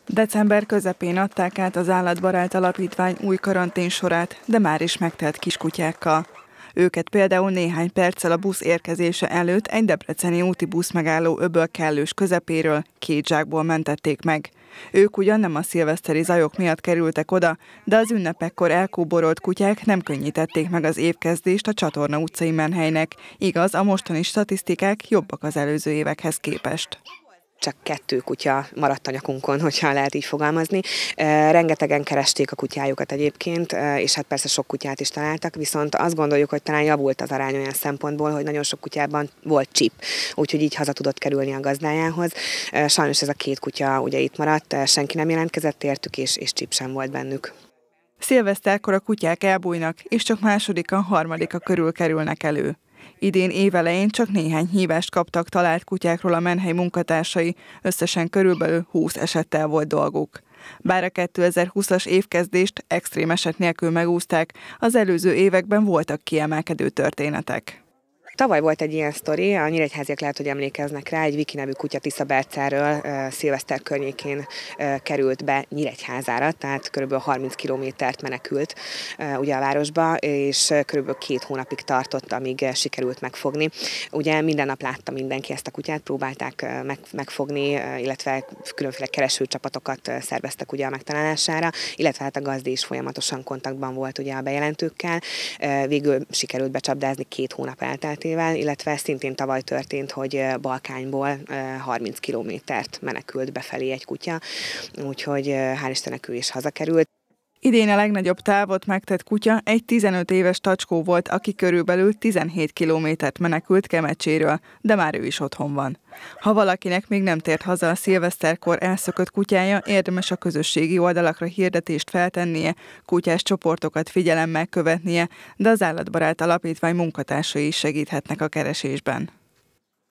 December közepén adták át az Állatbarát Alapítvány új karanténsorát, de már is megtelt kiskutyákkal. Őket például néhány perccel a busz érkezése előtt egy debreceni úti buszmegálló öböl kellős közepéről 2 zsákból mentették meg. Ők ugyan nem a szilveszteri zajok miatt kerültek oda, de az ünnepekkor elkóborolt kutyák nem könnyítették meg az évkezdést a Csatorna utcai menhelynek. Igaz, a mostani statisztikák jobbak az előző évekhez képest. Csak 2 kutya maradt a nyakunkon, hogyha lehet így fogalmazni. Rengetegen keresték a kutyájukat egyébként, és hát persze sok kutyát is találtak, viszont azt gondoljuk, hogy talán javult az arány olyan szempontból, hogy nagyon sok kutyában volt csip, úgyhogy így haza tudott kerülni a gazdájához. Sajnos ez a 2 kutya ugye itt maradt, senki nem jelentkezett értük, és csip sem volt bennük. Szilveszterkor a kutyák elbújnak, és csak másodika, harmadika körül kerülnek elő. Idén évelején csak néhány hívást kaptak talált kutyákról a menhely munkatársai, összesen körülbelül 20 esettel volt dolguk. Bár a 2020-as évkezdést extrém eset nélkül megúszták, az előző években voltak kiemelkedő történetek. Tavaly volt egy ilyen sztori, a nyíregyháziak lehet, hogy emlékeznek rá, egy Viki nevű kutya Tiszabercáról szilveszter környékén került be Nyíregyházára, tehát kb. 30 kilométert menekült ugye a városba, és kb. 2 hónapig tartott, amíg sikerült megfogni. Ugye minden nap látta mindenki ezt a kutyát, próbálták megfogni, illetve különféle keresőcsapatokat szerveztek ugye a megtalálására, illetve hát a gazdi is folyamatosan kontaktban volt ugye a bejelentőkkel. Végül sikerült becsapdázni 2 hónap elteltével, illetve szintén tavaly történt, hogy Balkányból 30 kilométert menekült befelé egy kutya, úgyhogy hál' Istennek ő is hazakerült. Idén a legnagyobb távot megtett kutya egy 15 éves tacskó volt, aki körülbelül 17 kilométert menekült Kemecséről, de már ő is otthon van. Ha valakinek még nem tért haza a szilveszterkor elszökött kutyája, érdemes a közösségi oldalakra hirdetést feltennie, kutyás csoportokat figyelemmel követnie, de az Állatbarát Alapítvány munkatársai is segíthetnek a keresésben.